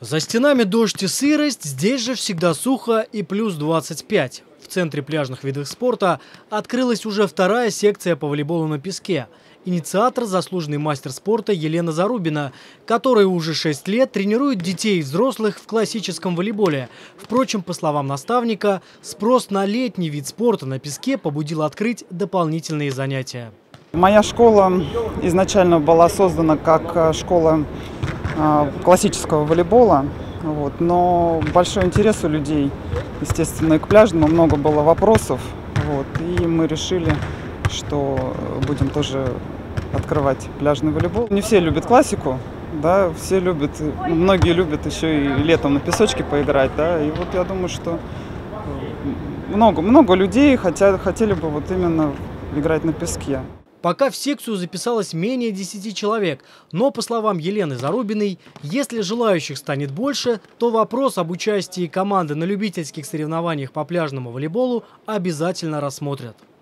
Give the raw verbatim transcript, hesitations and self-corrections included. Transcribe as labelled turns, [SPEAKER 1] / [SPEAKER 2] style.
[SPEAKER 1] За стенами дождь и сырость, здесь же всегда сухо и плюс двадцать пять. В центре пляжных видов спорта открылась уже вторая секция по волейболу на песке. Инициатор – заслуженный мастер спорта Елена Зарубина, которая уже шесть лет тренирует детей и взрослых в классическом волейболе. Впрочем, по словам наставника, спрос на летний вид спорта на песке побудил открыть дополнительные занятия.
[SPEAKER 2] Моя школа изначально была создана как школа классического волейбола, вот, но большой интерес у людей, естественно, и к пляжному, много было вопросов, вот, и мы решили, что будем тоже открывать пляжный волейбол. Не все любят классику, да, все любят, многие любят еще и летом на песочке поиграть, да, и вот я думаю, что много, много людей хотят, хотели бы вот именно играть на песке.
[SPEAKER 1] Пока в секцию записалось менее десяти человек, но, по словам Елены Зарубиной, если желающих станет больше, то вопрос об участии команды на любительских соревнованиях по пляжному волейболу обязательно рассмотрят.